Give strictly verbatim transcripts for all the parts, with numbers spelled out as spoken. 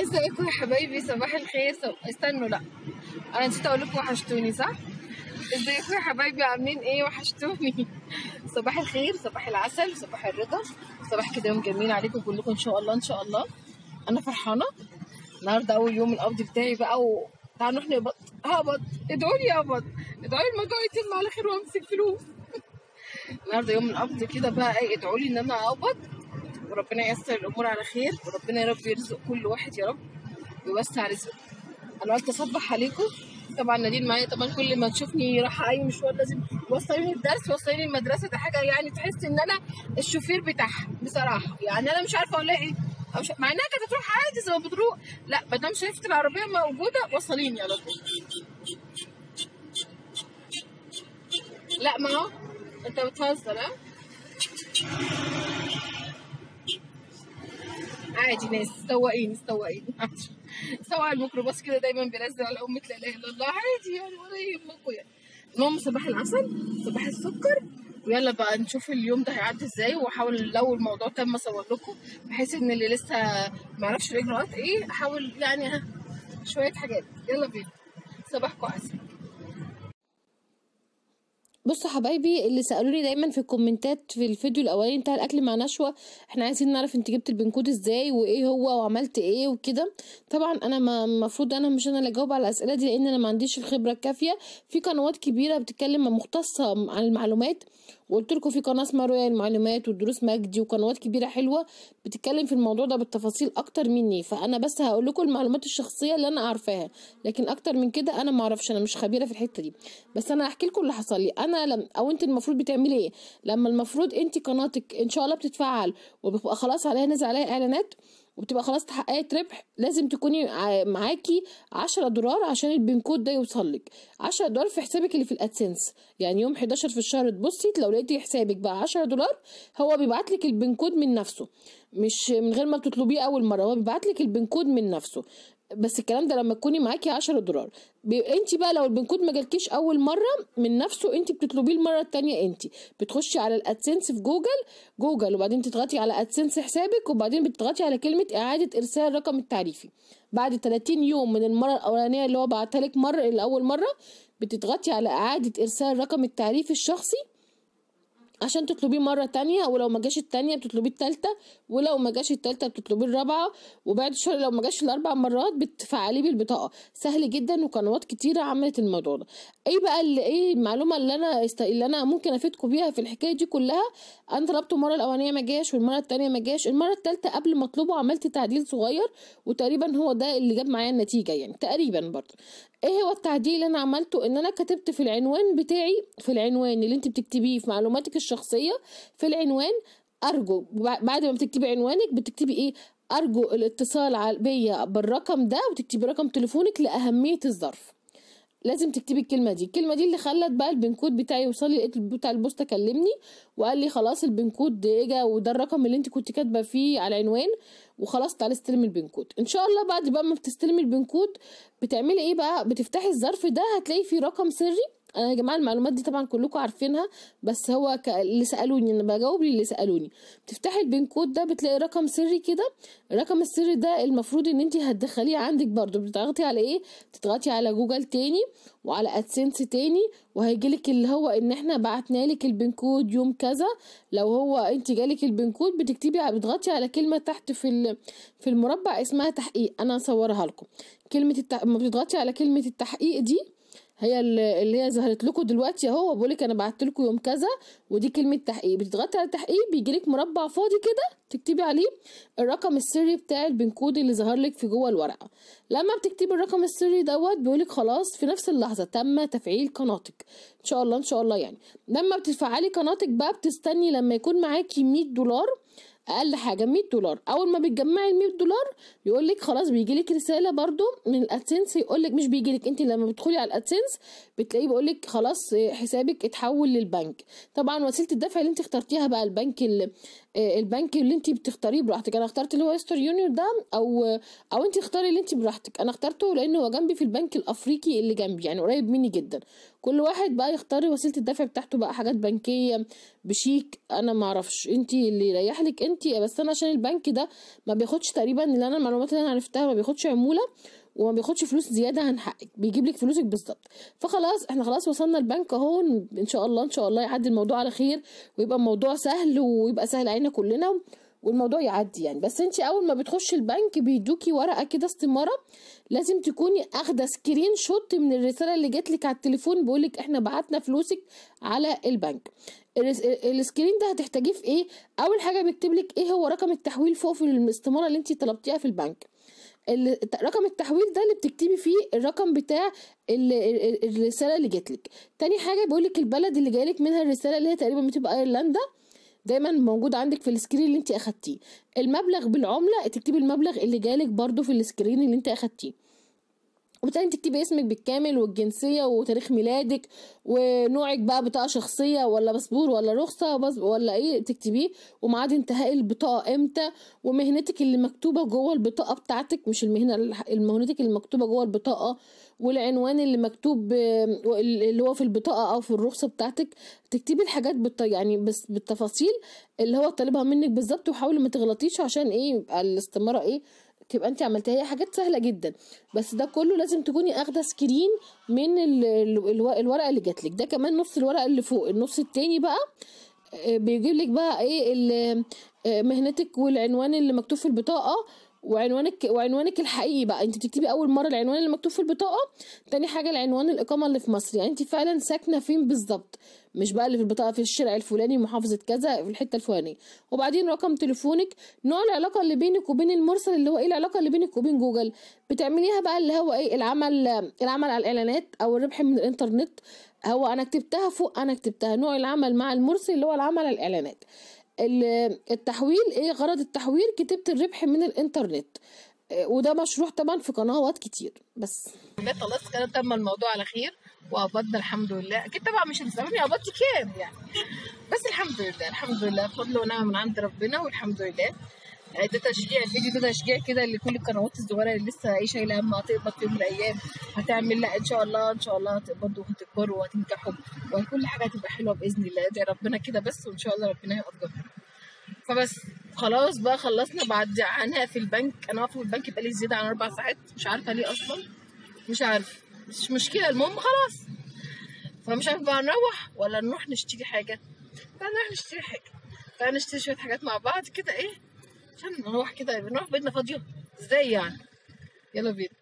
ازيكم يا حبايبي؟ صباح الخير. صب... استنوا، لا انا نسيت اقول لكم وحشتوني، صح؟ ازيكم يا حبايبي؟ عاملين ايه؟ وحشتوني. صباح الخير، صباح العسل، صباح الرضا، صباح كده يوم جميل عليكم كلكم ان شاء الله ان شاء الله. انا فرحانه النهارده، اول يوم القبض بتاعي بقى، وتعالوا نروح نقبض. هقبض، ادعوا لي اقبض، ادعوا لي الموضوع يتم على خير وامسك فلوس. النهارده يوم القبض كده بقى، ايه، ادعوا لي ان انا اقبض وربنا ييسر الامور على خير، وربنا يا رب يرزق كل واحد يا رب ويوسع رزقه. انا قلت اصبح عليكم. طبعا نادين معايا، طبعا كل ما تشوفني رايحه اي مشوار لازم وصليني الدرس وصليني المدرسه. ده حاجه يعني تحس ان انا الشوفير بتاعها بصراحه، يعني انا مش عارفه اقول لها ايه، أو مش... مع انها كانت هتروح عادي زي ما بتروح، لا ما دام شايفه العربيه موجوده وصليني على طول. لا ما هو انت بتهزر، ها؟ عادي ناس سواقين سواقين سواق الميكروباص كده دايما بينزل على أمة لا إله إلا الله، عادي يعني ولا يهمكوا يعني. المهم صباح العسل، صباح السكر، ويلا بقى نشوف اليوم ده هيعدي ازاي، واحاول لو الموضوع تم اصور لكم بحيث ان اللي لسه ما يعرفش الاجراءات ايه احاول يعني ها شويه حاجات. يلا بينا، صباحكم عسل. بصوا حبايبي، اللي سالوني دايما في الكومنتات في الفيديو الاولاني بتاع الاكل مع نشوى، احنا عايزين نعرف انت جبت البنكود ازاي وايه هو وعملت ايه وكده. طبعا انا المفروض انا مش انا اللي اجاوب على الاسئله دي، لان انا ما عنديش الخبره الكافيه. في قنوات كبيره بتتكلم مختصه عن المعلومات، وقلت لكم في قناه اسمها رؤيا المعلومات ودروس مجدي وقنوات كبيره حلوه بتتكلم في الموضوع ده بالتفاصيل اكتر مني. فانا بس هقول لكم المعلومات الشخصيه اللي انا عارفاها، لكن اكتر من كده انا ما اعرفش، انا مش خبيره في الحته دي. بس انا هحكي لكم اللي حصل لي انا لم او انت المفروض بتعملي ايه لما المفروض انت قناتك ان شاء الله بتتفعل وبيبقى خلاص عليها نزل عليها اعلانات وبتبقى خلاص تحققت ربح. لازم تكوني معاكي عشرة دولار عشان البنكود ده يوصل لك. عشرة دولار في حسابك اللي في الادسنس، يعني يوم حداشر في الشهر تبصي لو لقيتي حسابك بقى عشرة دولار، هو بيبعت لك البنكود من نفسه، مش من غير ما بتطلبيه اول مره، هو بيبعت لك البنكود من نفسه. بس الكلام ده لما تكوني معاكي عشرة دولار. انت بقى لو البنكود ما جالكيش اول مره من نفسه، انت بتطلبيه المره الثانيه. انت بتخشي على الادسنس في جوجل جوجل وبعدين تضغطي على ادسنس حسابك، وبعدين بتضغطي على كلمه اعاده ارسال الرقم التعريفي. بعد ثلاثين يوم من المره الاولانيه اللي هو بعتها لك مره الاول مره، بتضغطي على اعاده ارسال الرقم التعريفي الشخصي عشان تطلبيه مرة تانية، ولو ما جاش التانية بتطلبيه التالتة، ولو ما جاش التالتة بتطلبيه الرابعة، وبعد شهر لو ما جاش الاربع مرات بتفعليه بالبطاقة. سهل جدا، وقنوات كتيرة عملت الموضوع ده. ايه بقى اللي ايه المعلومة اللي انا است... اللي انا ممكن افيدكم بيها في الحكاية دي كلها؟ انا طلبته المرة الاولانية ما جاش، والمرة التانية ما جاش، المرة التالتة قبل ما اطلبه عملت تعديل صغير، وتقريبا هو ده اللي جاب معايا النتيجة يعني تقريبا برضه. ايه هو التعديل اللي انا عملته؟ ان انا كتبت في العنوان بتاعي، في العنوان اللي انت بتكتبيه في معلوماتك الشخصيه في العنوان، ارجو بعد ما بتكتبي عنوانك بتكتبي ايه؟ ارجو الاتصال بيا بالرقم ده، وتكتبي رقم تليفونك لاهميه الظرف. لازم تكتبي الكلمه دي. الكلمه دي اللي خلت بقى البنكود بتاعي يوصل لي. لقيت بتاع البوسطه كلمني وقال لي خلاص البنكود اجا، وده الرقم اللي انت كنت كاتبه فيه على العنوان، وخلاص تعالي استلمي البنكود ان شاء الله. بعد بقى ما بتستلمي البنكود بتعملي ايه بقى؟ بتفتحي الظرف ده، هتلاقي فيه رقم سري. انا يا جماعه المعلومات دي طبعا كلكم عارفينها، بس هو ك... اللي سالوني انا بجاوب اللي سالوني. بتفتحي البنكود ده بتلاقي رقم سري كده. الرقم السري ده المفروض ان انت هتدخليه عندك برضو. بتضغطي على ايه؟ بتضغطي على جوجل تاني وعلى ادسنس تاني، وهيجيلك اللي هو ان احنا بعتنالك البنكود يوم كذا. لو هو انت جالك البنكود بتكتبي، بتضغطي على كلمه تحت في في المربع اسمها تحقيق. انا هصورها لكم. كلمه التح... ما بتضغطي على كلمه التحقيق دي، هي اللي هي ظهرت لكم دلوقتي اهو، بقول لك انا بعت لكم يوم كذا، ودي كلمه تحقيق. بتضغطي على التحقيق بيجي لك مربع فاضي كده، تكتبي عليه الرقم السري بتاع البنكود اللي ظهر لك في جوه الورقه. لما بتكتبي الرقم السري دوت بيقول لك خلاص في نفس اللحظه تم تفعيل قناتك ان شاء الله ان شاء الله. يعني لما بتفعلي قناتك بقى بتستني لما يكون معاكي مية دولار، اقل حاجه مية دولار. اول ما بتجمعي ال مية دولار يقول لك خلاص بيجي لك رساله برضو من الادسنس، يقول لك مش بيجي لك انت، لما بتدخلي على الادسنس بتلاقيه بيقول لك خلاص حسابك اتحول للبنك. طبعا وسيله الدفع اللي انت اخترتيها بقى، البنك اللي البنك اللي انت بتختاريه براحتك. انا اخترت اللي هو ويستر يونيون ده، او او انت اختاري اللي انت براحتك. انا اخترته لانه هو جنبي في البنك الافريقي اللي جنبي، يعني قريب مني جدا، كل واحد بقى يختار وسيله الدفع بتاعته بقى، حاجات بنكيه بشيك، انا ما اعرفش انت اللي يريح لك انت. بس انا عشان البنك ده ما بياخدش تقريبا، اللي انا المعلومات اللي انا عرفتها ما بياخدش عموله وما بياخدش فلوس زياده عن حقك، بيجيب لك فلوسك بالظبط. فخلاص احنا خلاص وصلنا البنك اهو، ان شاء الله ان شاء الله يعدي الموضوع على خير ويبقى الموضوع سهل ويبقى سهل علينا كلنا والموضوع يعدي يعني. بس انت اول ما بتخشي البنك بيدوكي ورقه كده استماره، لازم تكوني اخده سكرين شوت من الرساله اللي جات لك على التليفون بيقولك احنا بعتنا فلوسك على البنك. السكرين ده هتحتاجيه في ايه؟ اول حاجه بيكتب لك ايه هو رقم التحويل فوق في الاستماره اللي انت طلبتيها في البنك. رقم التحويل ده اللي بتكتبي فيه الرقم بتاع الرساله اللي جاتلك. تاني حاجه بيقولك البلد اللي جايلك منها الرساله اللي هي تقريبا بتبقى ايرلندا، دايما موجود عندك في السكرين اللي انت اخدتيه. المبلغ بالعمله تكتبي المبلغ اللي جالك برضو في السكرين اللي انت اخدتيه، وبالتالي تكتبي اسمك بالكامل والجنسية وتاريخ ميلادك ونوعك بقى، بطاقة شخصية ولا باسبور ولا رخصة ولا ايه تكتبيه، وميعاد انتهاء البطاقة امتى، ومهنتك اللي مكتوبة جوه البطاقة بتاعتك، مش المهنة مهنتك اللي مكتوبة جوه البطاقة، والعنوان اللي مكتوب اللي هو في البطاقة او في الرخصة بتاعتك. تكتبي الحاجات بالط... يعني بس بالتفاصيل اللي هو طالبها منك بالظبط، وحاولي ما تغلطيش عشان ايه يبقى الاستمارة ايه تبقى انت عملتها. هي حاجات سهله جدا، بس ده كله لازم تكوني اخده سكرين من ال ال الورقه اللي جاتلك. ده كمان نص الورقه اللي فوق. النص التاني بقى بيجيب لك بقى ايه مهنتك والعنوان اللي مكتوب في البطاقه وعنوانك وعنوانك الحقيقي بقى. انت بتكتبي اول مره العنوان اللي مكتوب في البطاقه، تاني حاجه العنوان الاقامه اللي في مصر، يعني انت فعلا ساكنه فين بالظبط، مش بقى اللي في البطاقه في الشارع الفلاني محافظه كذا في الحته الفلانيه. وبعدين رقم تليفونك، نوع العلاقه اللي بينك وبين المرسل اللي هو ايه العلاقه اللي بينك وبين جوجل، بتعمليها بقى اللي هو ايه العمل العمل على الاعلانات او الربح من الانترنت. هو انا كتبتها فوق، انا كتبتها نوع العمل مع المرسل اللي هو العمل على الاعلانات. التحويل ايه غرض التحويل، كتبت الربح من الانترنت، وده مشروع طبعا في قنوات كتير. بس خلاص كده تم الموضوع على خير وقبضنا الحمد لله. اكيد طبعا مش هتسالوني قبضت كام يعني، بس الحمد لله الحمد لله فضل ونعمه من عند ربنا والحمد لله. ده تشجيع، الفيديو ده تشجيع كده لكل القنوات الصغيره اللي لسه ايه شايله هم هتقبض في يوم من الايام هتعمل. لا ان شاء الله ان شاء الله هتقبضوا وهتكبروا وهتنجحوا وكل حاجه هتبقى حلوه باذن الله. ادعي ربنا كده بس وان شاء الله ربنا هيقدركم. فبس خلاص بقى خلصنا بعد عناء في البنك. انا واقفه في البنك بقالي زياده عن اربع ساعات، مش عارفه ليه اصلا، مش عارفه، مش مشكله، المهم خلاص. فمش عارفه بقى نروح ولا نروح نشتري حاجه. فنروح نشتري حاجه، فنشتري شويه حاجات مع بعض كده ايه عشان نروح كده نروح بيتنا فاضيه ازاي يعني. يلا بينا.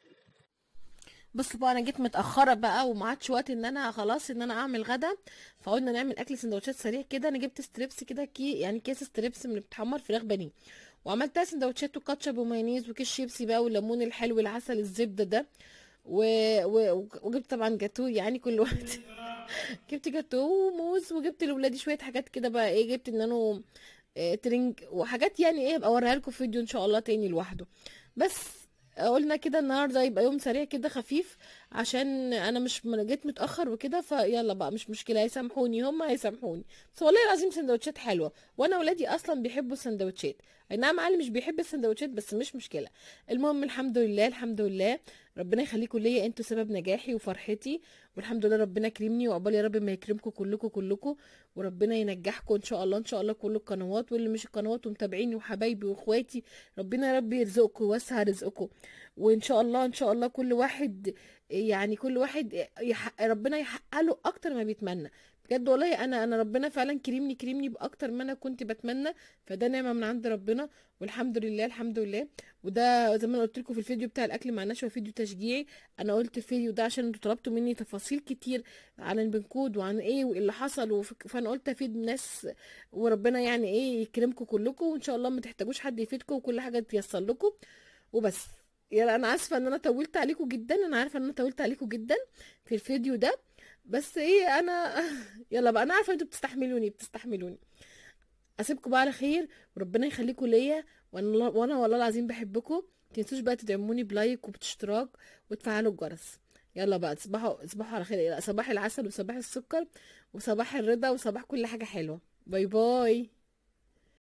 بصوا بقى انا جيت متاخره بقى وما عادش وقت ان انا خلاص ان انا اعمل غدا، فقلنا نعمل اكل سندوتشات سريع كده. انا جبت ستريبس كده كي يعني كيس ستريبس من بتحمر فراخ بانيه، وعملتها سندوتشات وكاتشب ومايونيز وكيس شيبسي بقى والليمون الحلو العسل الزبده ده و... و... وجبت طبعا جاتو يعني كل واحد جبت جاتو وموز، وجبت لاولادي شويه حاجات كده بقى ايه، جبت نانو آه، ترنج وحاجات يعني ايه ابقى اوريها لكم في فيديو ان شاء الله تاني لوحده. بس قلنا كده النهارده يبقى يوم سريع كده خفيف عشان انا مش جيت متاخر وكده، فيلا بقى مش مشكله هيسامحوني، هم هيسامحوني. بس والله العظيم سندوتشات حلوه، وانا ولادي اصلا بيحبوا السندوتشات. اي نعم علي مش بيحب السندوتشات بس مش مشكله. المهم الحمد لله الحمد لله ربنا يخليكم ليا، انتوا سبب نجاحي وفرحتي، والحمد لله ربنا كرمني وعقبال يا رب ما يكرمكم كلكم كلكم، وربنا ينجحكم ان شاء الله ان شاء الله كل القنوات واللي مش القنوات ومتابعيني وحبايبي واخواتي. ربنا يا رب يرزقكم ويوسع رزقكم، وان شاء الله ان شاء الله كل واحد يعني كل واحد يحق ربنا يحقق له اكتر ما بيتمنى. بجد والله انا انا ربنا فعلا كرمني كرمني باكتر ما انا كنت بتمنى، فده نعمه من عند ربنا والحمد لله الحمد لله. وده زي ما قلت لكم في الفيديو بتاع الاكل مع نشوى فيديو تشجيعي، انا قلت الفيديو ده عشان انتوا طلبتوا مني تفاصيل كتير عن البنكود وعن ايه واللي حصل وفك... فانا قلت افيد الناس وربنا يعني ايه يكرمكم كلكم، وان شاء الله ما تحتاجوش حد يفيدكم وكل حاجه تيسر لكم وبس. يلا انا اسفه ان انا طولت عليكم جدا، انا عارفه ان انا طولت عليكم جدا في الفيديو ده، بس ايه انا يلا بقى انا عارفه انتوا بتستحملوني بتستحملوني. اسيبكم بقى على خير وربنا يخليكم ليا، وانا وانا والله العظيم بحبكم. متنسوش بقى تدعموني بلايك وباشتراك وتفعلوا الجرس. يلا بقى تصبحوا تصبحوا على خير، صباح العسل وصباح السكر وصباح الرضا وصباح كل حاجه حلوه. باي باي.